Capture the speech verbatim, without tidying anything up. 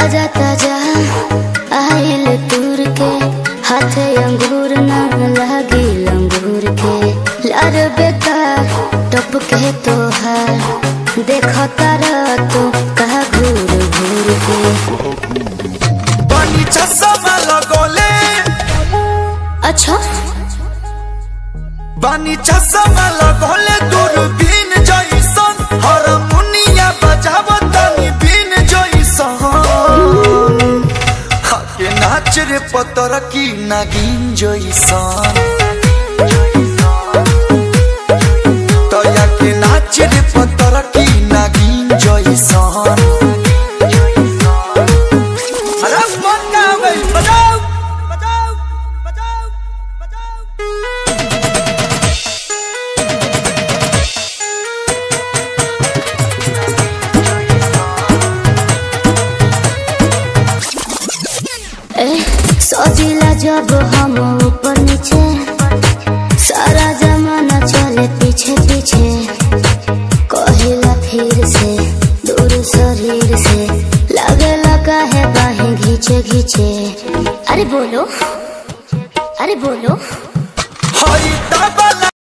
ताजा ताजा आइल तूर के हाथे अंगूर ना लागी अंगूर के लार बेकार टप के तोहार देखो तारा तो कहा घूर घूर के पानी चश्मा लगोले। अच्छा बानी चश्मा लगोले दूरबीन जइसन हारमोनिया बजावतानी बीन जइसन हाके नाच रे पतर की नागिन जइसन तया के नाच रे पतर की नागिन जइसन। अरे मन का भाई बजाओ बजाओ बजाओ बजाओ। सोचिला जब हम ऊपर नीचे सारा जमाना चले पीछे पीछे कहिला फिर से दूर शरीर से लगे लगा है बाहें घींचे घींचे। अरे बोलो अरे बोलो। हरी